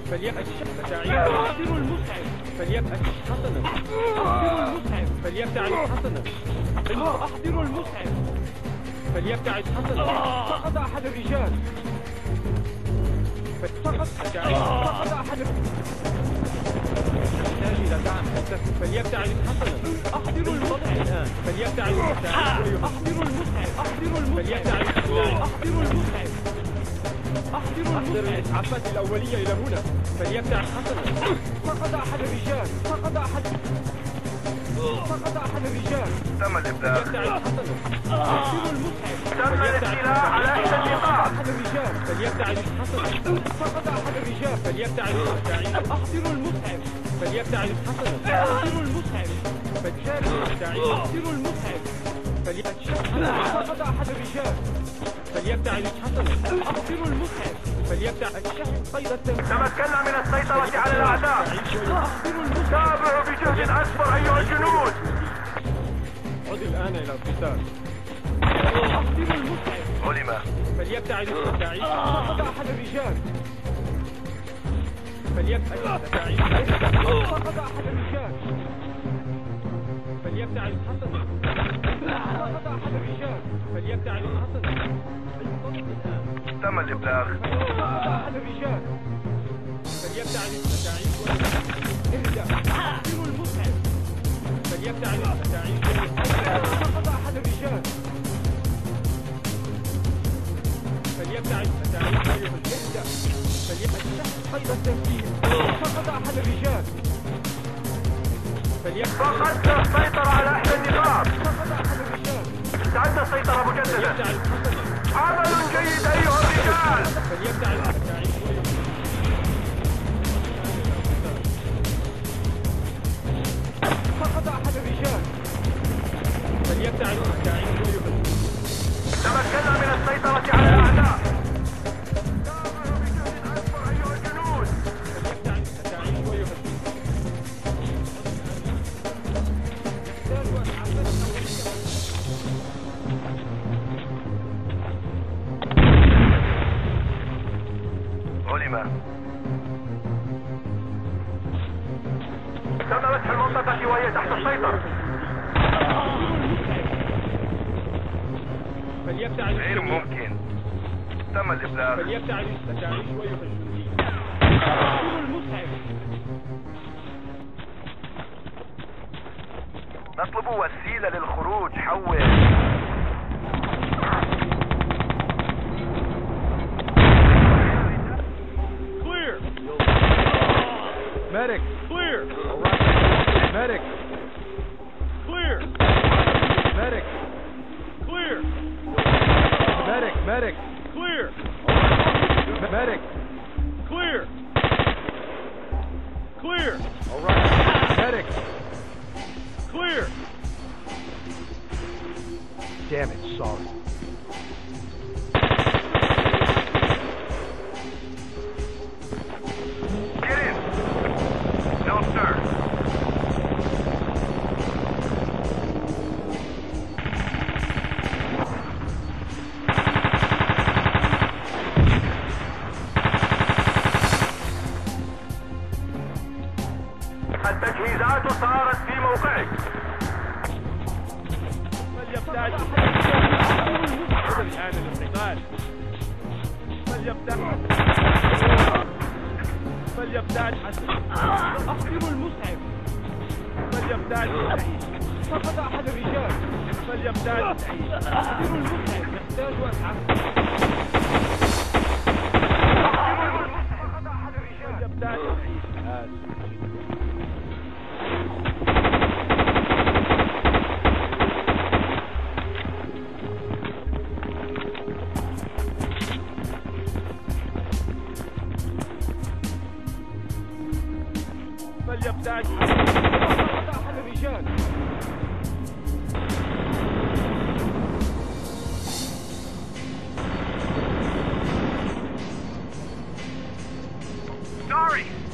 فليبقى أحضروا المسعف. فليبقى حسنا. أحضروا المسعف. فليبتعد حسنا. أحضروا المسعف. فليبتعد حسنا. سقط أحد الرجال. سقط أحد نحتاج إلى دعم. فليبتعد حسنا. أحضروا المسعف الآن. فليبتعد أحضروا المسعف. أحضروا المسعف. أحضروا المسعف. أحضر الإسعافات الأولية إلى هنا. فليبتعد حسنا. سقط أحد الرجال. سقط أحد الرجال. تم الإبلاغ. فليبتعد حسنا. أحضروا المسعف. تم الاستيلاء على إحدى النقاط. أحد الرجال. فليبتعد حسنا. سقط أحد الرجال. فليبتعد أحضروا المسعف. فليبتعد حسنا. أحضروا المسعف. أحضروا المسعف. سقط أحد الرجال. فليبتعد حسنا. أحضروا المسعف. فليبتعد الشخص قيد التنفيذ. تمكنا من السيطرة على الأعداء. أحضروا المسعف. تابعوا بجهد أكبر أيها الجنود. عد الآن إلى القتال. أحضروا المسعف. علم. فليبتعد التعيش. سقط أحد الرجال. فليبتعد التعيش. سقط أحد الرجال. فليبتعد حسنا. سقط أحد الرجال. فليبتعد حسنا. تم الإبلاغ. سقط أحد الرجال. فليبتعد التعيش. اهدأ. أحضروا المسعف. فليبتعد التعيش. سقط أحد الرجال. فليبتعد التعيش. اهدأ. فليبتعد قيد التنفيذ. سقط أحد الرجال. فقدت السيطرة على إحدى النقاط. سقط أحد الرجال. استعد السيطرة مجددا. عمل جيد أيها الرجال. فليبتعد التعيش. سقط أحد الرجال. فليبتعد التعيش. تمكنا من السيطرة على الأعداء. تابعوا بجهد أكبر أيها الجنود. فليبتعد التعيش. علم. تم مسح المنطقة وهي تحت السيطرة. فليبتعد. غير ممكن. تم الإبلاغ. فليبتعد التعيش ويخرج الجندي. أحضروا المسعف. نطلب وسيلة للخروج. حول. Clear. Medic. Clear. Medic. Clear. Medic. Clear. Medic. Medic. Clear. Medic. Clear. Clear. All right. Medic. Clear. Damn it, sorry. Get in. No, sir. التجهيزات صارت في موقعك. فليبتعد. الآن الاستقبال. فليبتعد حسن. أحضروا المسعف. فليبتعد التعيش. سقط أحد الرجال. فليبتعد التعيش. أحضروا المسعف. نحتاج أسعف. سقط أحد الرجال. فليبتعد التعيش. فليبتعد. سقط أحد الرجال. Sorry.